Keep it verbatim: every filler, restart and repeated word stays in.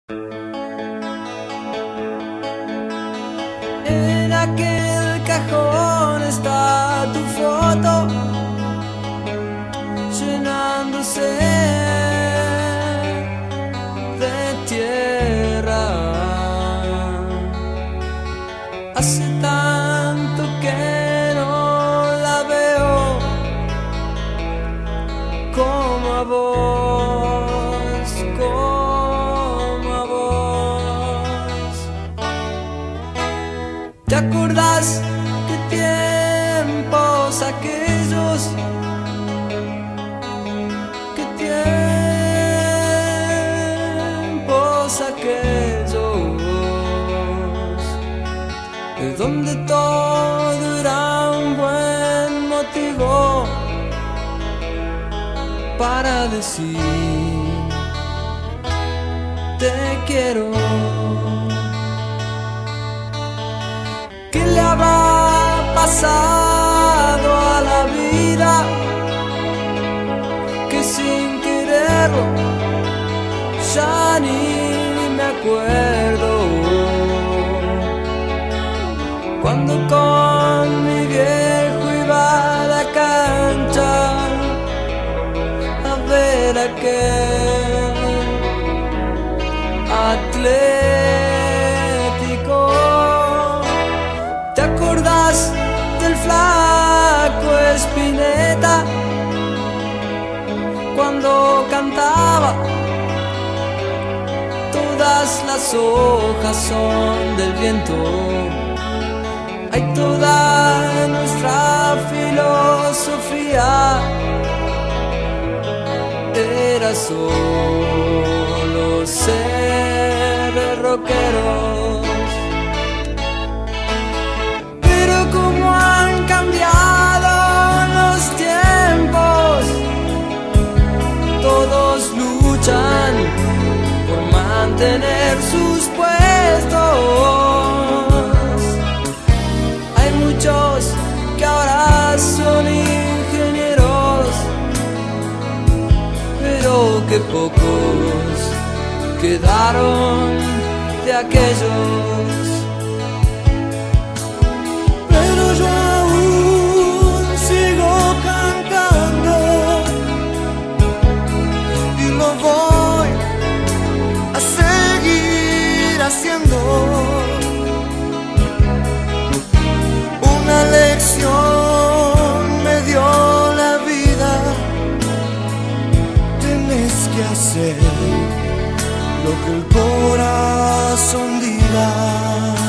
En aquel cajón está tu foto, llenándose de tierra. Hace tanto que no la veo como a vos, como a vos. ¿Te acordás de tiempos aquellos? ¿Qué tiempos aquellos? De donde todo era un buen motivo para decir te quiero. ¿Qué le habrá pasado a la vida que sin quererlo ya ni me acuerdo? Cuando con mi viejo iba a la cancha a ver aquel Atlético. ¿Te acordás del flaco Spinetta cuando cantaba? Todas las hojas son del viento. Hay toda nuestra filosofía era solo ser rockeros. Pero como han cambiado los tiempos, todos luchan por mantener sus puestos. Hay muchos que ahora son ingenieros, pero que pocos quedaron de aquellos. Pero yo aún sigo cantando y lo voy a seguir haciendo. Una lección me dio la vida. Tenés que hacer lo que el corazón diga.